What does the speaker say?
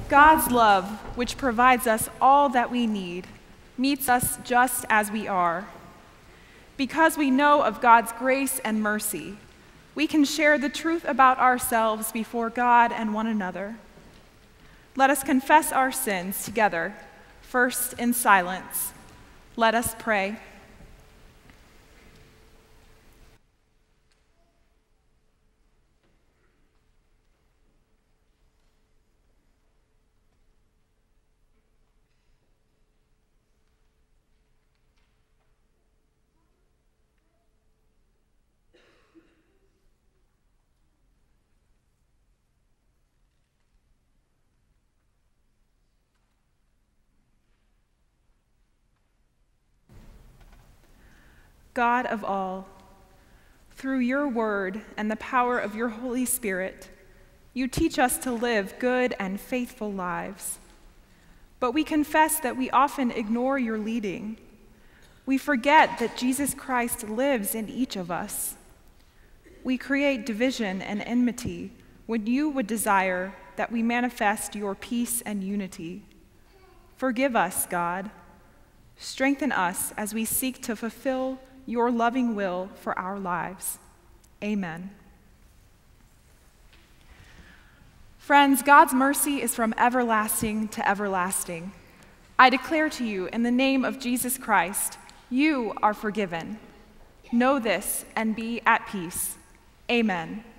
God's love, which provides us all that we need, meets us just as we are. Because we know of God's grace and mercy, we can share the truth about ourselves before God and one another. Let us confess our sins together, first in silence. Let us pray. God of all, through your word and the power of your Holy Spirit, you teach us to live good and faithful lives. But we confess that we often ignore your leading. We forget that Jesus Christ lives in each of us. We create division and enmity when you would desire that we manifest your peace and unity. Forgive us, God. Strengthen us as we seek to fulfill your loving will for our lives. Amen. Friends, God's mercy is from everlasting to everlasting. I declare to you in the name of Jesus Christ, you are forgiven. Know this and be at peace. Amen.